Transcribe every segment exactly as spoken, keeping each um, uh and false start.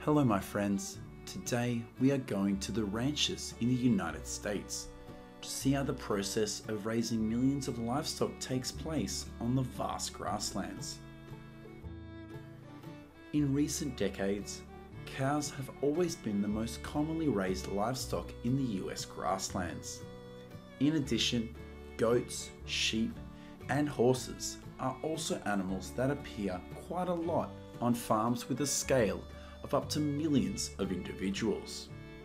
Hello my friends, today we are going to the ranches in the United States to see how the process of raising millions of livestock takes place on the vast grasslands. In recent decades, cows have always been the most commonly raised livestock in the U S grasslands. In addition, goats, sheep, and horses are also animals that appear quite a lot on farms with a scale of up to millions of individuals.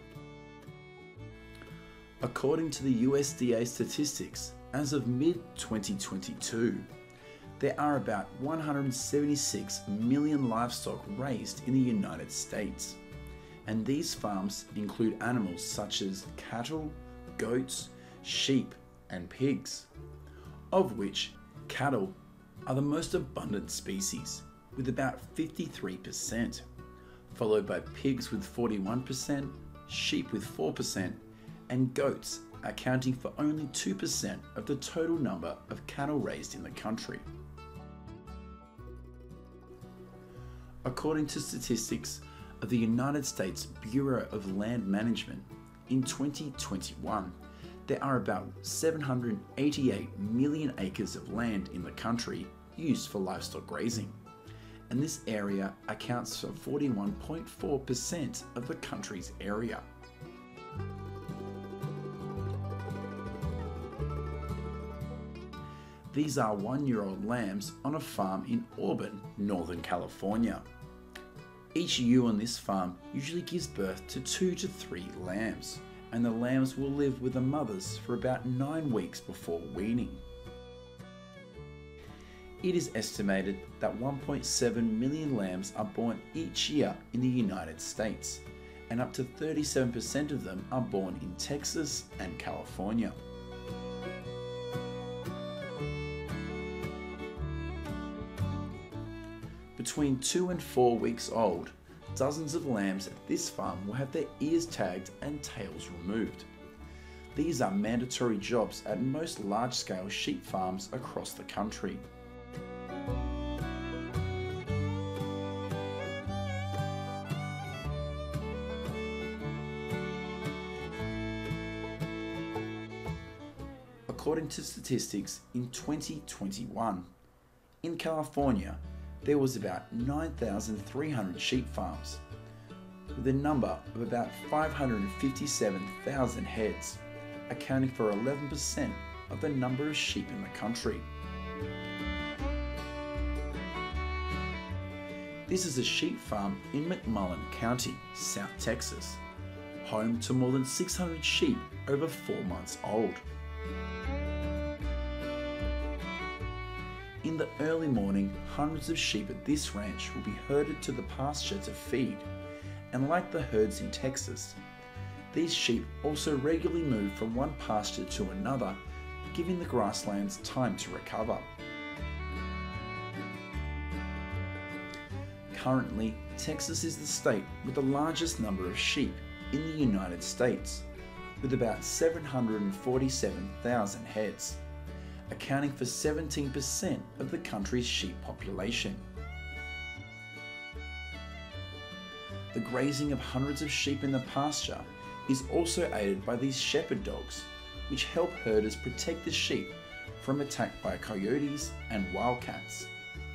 According to the U S D A statistics, as of mid twenty twenty-two, there are about one hundred seventy-six million livestock raised in the United States, and these farms include animals such as cattle, goats, sheep, and pigs, of which cattle are the most abundant species with about fifty-three percent, followed by pigs with forty-one percent, sheep with four percent, and goats accounting for only two percent of the total number of cattle raised in the country. According to statistics of the United States Bureau of Land Management, in twenty twenty-one, there are about seven hundred eighty-eight million acres of land in the country used for livestock grazing, and this area accounts for forty-one point four percent of the country's area. These are one-year-old lambs on a farm in Auburn, Northern California. Each ewe on this farm usually gives birth to two to three lambs, and the lambs will live with the mothers for about nine weeks before weaning. It is estimated that one point seven million lambs are born each year in the United States, and up to thirty-seven percent of them are born in Texas and California. Between two and four weeks old, dozens of lambs at this farm will have their ears tagged and tails removed. These are mandatory jobs at most large-scale sheep farms across the country. According to statistics in twenty twenty-one, in California, there was about nine thousand three hundred sheep farms, with a number of about five hundred fifty-seven thousand heads, accounting for eleven percent of the number of sheep in the country. This is a sheep farm in McMullen County, South Texas, home to more than six hundred sheep over four months old. In the early morning, hundreds of sheep at this ranch will be herded to the pasture to feed, and like the herds in Texas, these sheep also regularly move from one pasture to another, giving the grasslands time to recover. Currently, Texas is the state with the largest number of sheep in the United States, with about seven hundred forty-seven thousand heads, accounting for seventeen percent of the country's sheep population. The grazing of hundreds of sheep in the pasture is also aided by these shepherd dogs, which help herders protect the sheep from attack by coyotes and wildcats.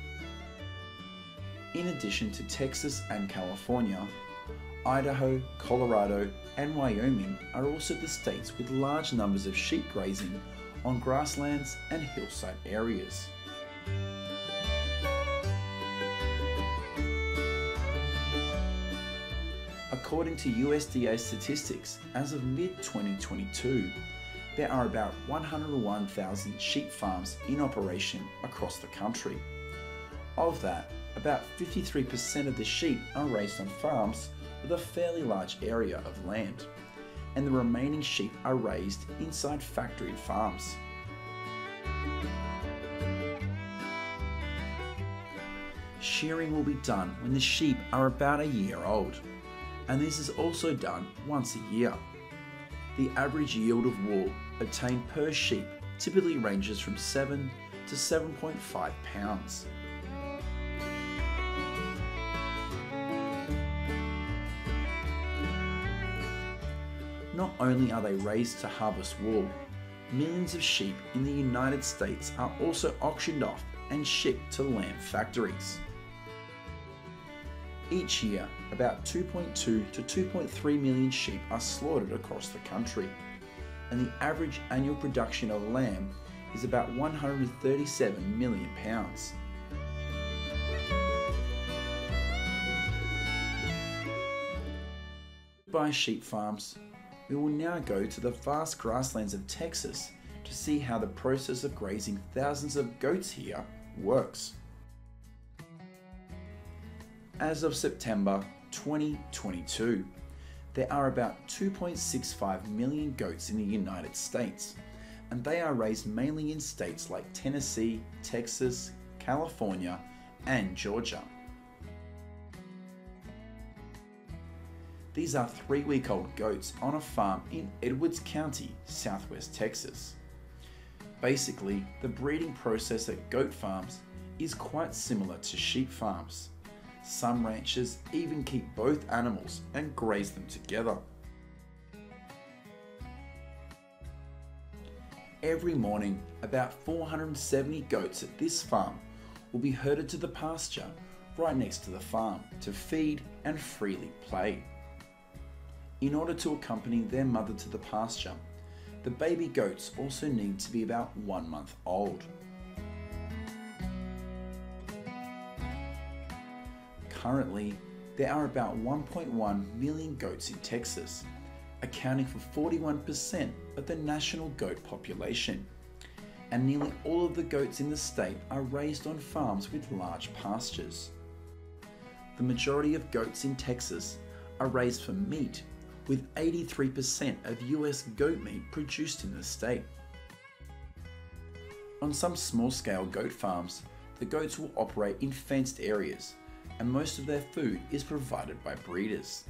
In addition to Texas and California, Idaho, Colorado, and Wyoming are also the states with large numbers of sheep grazing on grasslands and hillside areas. According to U S D A statistics, as of mid twenty twenty-two, there are about one hundred one thousand sheep farms in operation across the country. Of that, about fifty-three percent of the sheep are raised on farms with a fairly large area of land, and the remaining sheep are raised inside factory farms. Shearing will be done when the sheep are about a year old, and this is also done once a year. The average yield of wool obtained per sheep typically ranges from seven to seven point five pounds. Not only are they raised to harvest wool, millions of sheep in the United States are also auctioned off and shipped to lamb factories. Each year, about two point two to two point three million sheep are slaughtered across the country, and the average annual production of lamb is about one hundred thirty-seven million pounds. By sheep farms, we will now go to the vast grasslands of Texas to see how the process of grazing thousands of goats here works. As of September twenty twenty-two, there are about two point six five million goats in the United States, and they are raised mainly in states like Tennessee, Texas, California, and Georgia. These are three-week-old goats on a farm in Edwards County, southwest Texas. Basically, the breeding process at goat farms is quite similar to sheep farms. Some ranchers even keep both animals and graze them together. Every morning, about four hundred seventy goats at this farm will be herded to the pasture right next to the farm to feed and freely play. In order to accompany their mother to the pasture, the baby goats also need to be about one month old. Currently, there are about one point one million goats in Texas, accounting for forty-one percent of the national goat population, and nearly all of the goats in the state are raised on farms with large pastures. The majority of goats in Texas are raised for meat, with eighty-three percent of U S goat meat produced in the state. On some small-scale goat farms, the goats will operate in fenced areas, and most of their food is provided by breeders.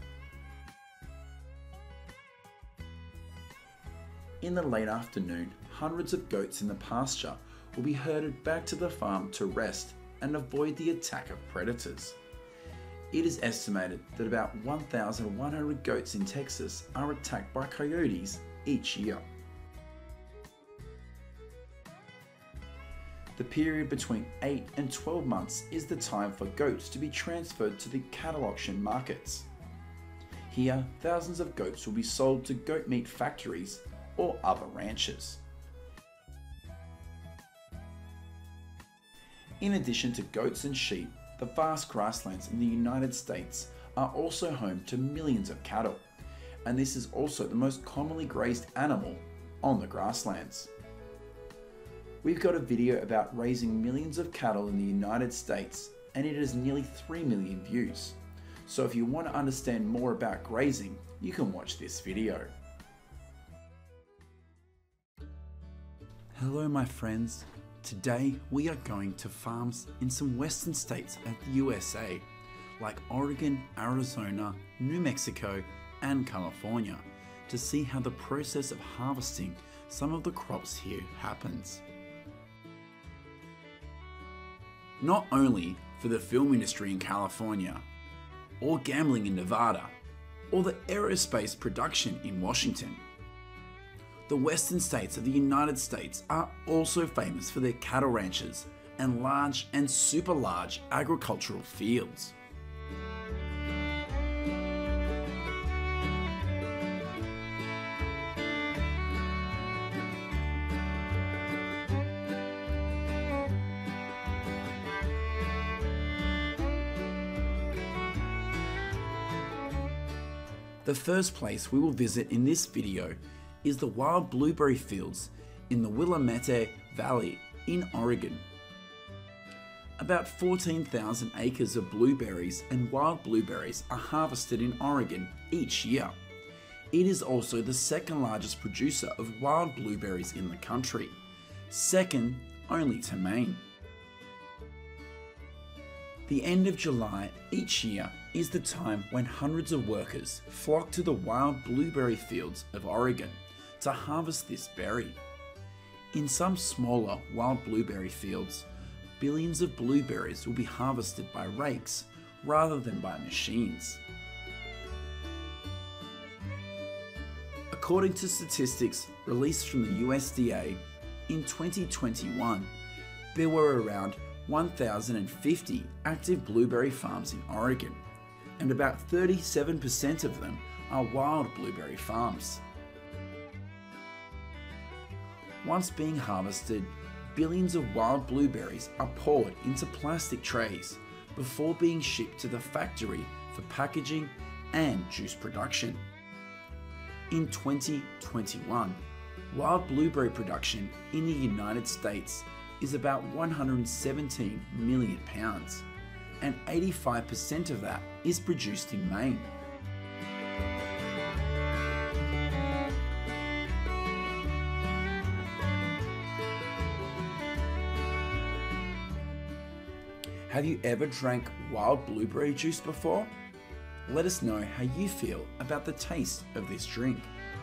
In the late afternoon, hundreds of goats in the pasture will be herded back to the farm to rest and avoid the attack of predators. It is estimated that about one thousand one hundred goats in Texas are attacked by coyotes each year. The period between eight and twelve months is the time for goats to be transferred to the cattle auction markets. Here, thousands of goats will be sold to goat meat factories or other ranchers. In addition to goats and sheep, the vast grasslands in the United States are also home to millions of cattle, and this is also the most commonly grazed animal on the grasslands. We've got a video about raising millions of cattle in the United States, and it has nearly three million views. So if you want to understand more about grazing, you can watch this video. Hello my friends. Today we are going to farms in some western states of the U S A, like Oregon, Arizona, New Mexico, and California, to see how the process of harvesting some of the crops here happens. Not only for the film industry in California, or gambling in Nevada, or the aerospace production in Washington, the western states of the United States are also famous for their cattle ranches and large and super large agricultural fields. The first place we will visit in this video is the wild blueberry fields in the Willamette Valley in Oregon. About fourteen thousand acres of blueberries and wild blueberries are harvested in Oregon each year. It is also the second largest producer of wild blueberries in the country, second only to Maine. The end of July each year is the time when hundreds of workers flock to the wild blueberry fields of Oregon to harvest this berry. In some smaller wild blueberry fields, billions of blueberries will be harvested by rakes rather than by machines. According to statistics released from the U S D A, in twenty twenty-one, there were around one thousand fifty active blueberry farms in Oregon, and about thirty-seven percent of them are wild blueberry farms. Once being harvested, billions of wild blueberries are poured into plastic trays before being shipped to the factory for packaging and juice production. In twenty twenty-one, wild blueberry production in the United States is about one hundred seventeen million pounds, and eighty-five percent of that is produced in Maine. Have you ever drank wild blueberry juice before? Let us know how you feel about the taste of this drink.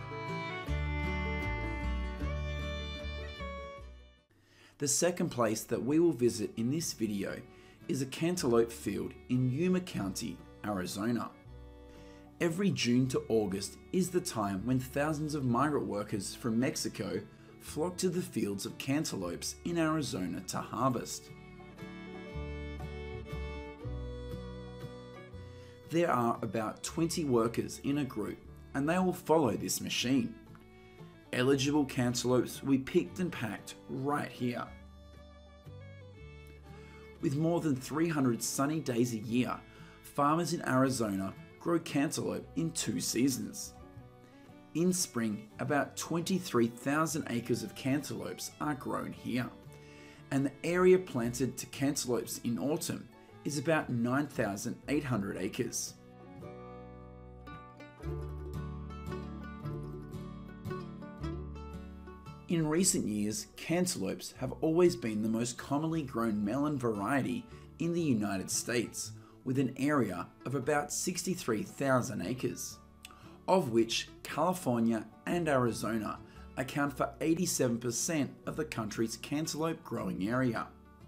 The second place that we will visit in this video is a cantaloupe field in Yuma County, Arizona. Every June to August is the time when thousands of migrant workers from Mexico flock to the fields of cantaloupes in Arizona to harvest. There are about twenty workers in a group, and they will follow this machine. Eligible cantaloupes will be picked and packed right here. With more than three hundred sunny days a year, farmers in Arizona grow cantaloupe in two seasons. In spring, about twenty-three thousand acres of cantaloupes are grown here, and the area planted to cantaloupes in autumn is about nine thousand eight hundred acres. In recent years, cantaloupes have always been the most commonly grown melon variety in the United States, with an area of about sixty-three thousand acres, of which California and Arizona account for eighty-seven percent of the country's cantaloupe growing area.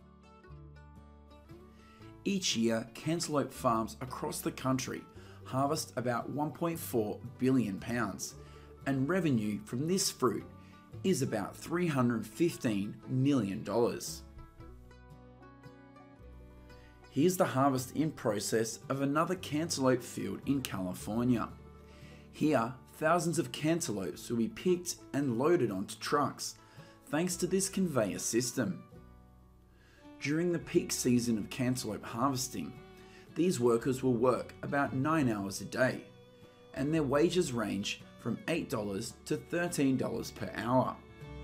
Each year, cantaloupe farms across the country harvest about one point four billion pounds, and revenue from this fruit is about three hundred fifteen million dollars. Here's the harvest in process of another cantaloupe field in California. Here, thousands of cantaloupes will be picked and loaded onto trucks, thanks to this conveyor system. During the peak season of cantaloupe harvesting, these workers will work about nine hours a day, and their wages range from eight dollars to thirteen dollars per hour.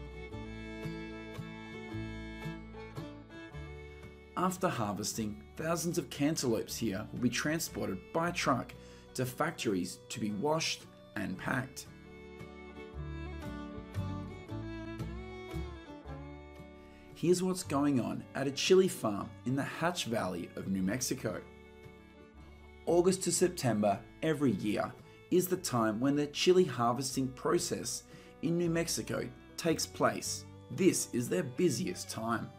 After harvesting, thousands of cantaloupes here will be transported by truck to factories to be washed and packed. Here's what's going on at a chili farm in the Hatch Valley of New Mexico. August to September every year is the time when the chili harvesting process in New Mexico takes place. This is their busiest time.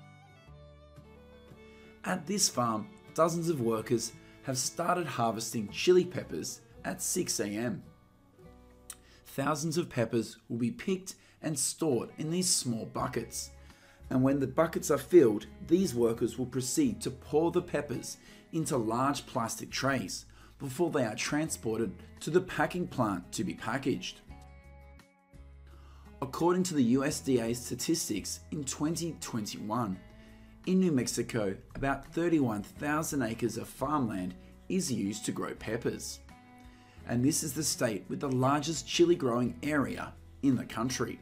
At this farm, dozens of workers have started harvesting chili peppers at six A M Thousands of peppers will be picked and stored in these small buckets, and when the buckets are filled, these workers will proceed to pour the peppers into large plastic trays before they are transported to the packing plant to be packaged. According to the U S D A statistics in twenty twenty-one, in New Mexico, about thirty-one thousand acres of farmland is used to grow peppers, and this is the state with the largest chili growing area in the country.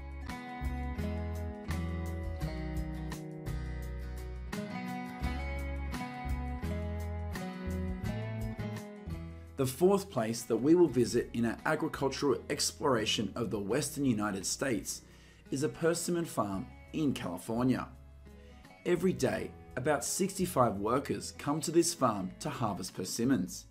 The fourth place that we will visit in our agricultural exploration of the western United States is a persimmon farm in California. Every day, about sixty-five workers come to this farm to harvest persimmons.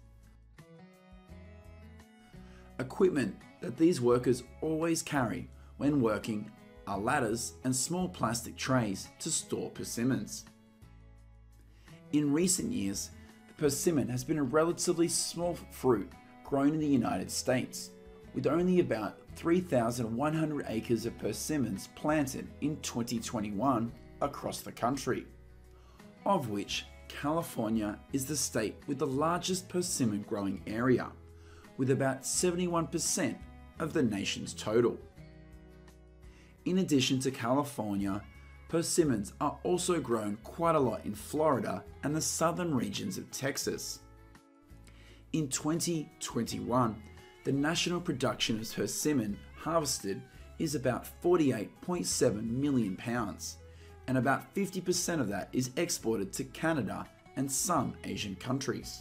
Equipment that these workers always carry when working are ladders and small plastic trays to store persimmons. In recent years, the persimmon has been a relatively small fruit grown in the United States, with only about three thousand one hundred acres of persimmons planted in twenty twenty-one across the country, of which California is the state with the largest persimmon growing area, with about seventy-one percent of the nation's total. In addition to California, persimmons are also grown quite a lot in Florida and the southern regions of Texas. In twenty twenty-one, the national production of persimmon harvested is about forty-eight point seven million pounds, and about fifty percent of that is exported to Canada and some Asian countries.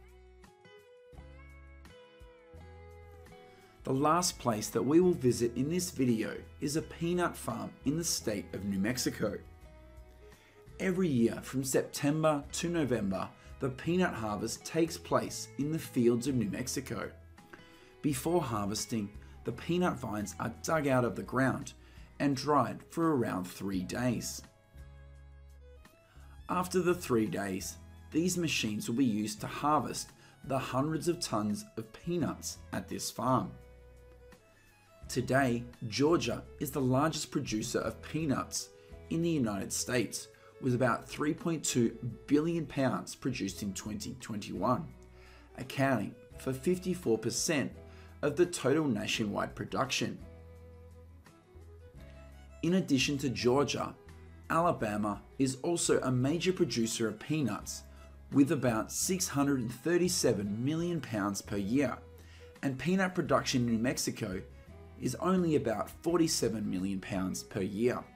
The last place that we will visit in this video is a peanut farm in the state of New Mexico. Every year from September to November, the peanut harvest takes place in the fields of New Mexico. Before harvesting, the peanut vines are dug out of the ground and dried for around three days. After the three days, these machines will be used to harvest the hundreds of tons of peanuts at this farm. Today, Georgia is the largest producer of peanuts in the United States, with about three point two billion pounds produced in twenty twenty-one, accounting for fifty-four percent of the total nationwide production. In addition to Georgia, Alabama is also a major producer of peanuts, with about six hundred thirty-seven million pounds per year, and peanut production in New Mexico is only about forty-seven million pounds per year.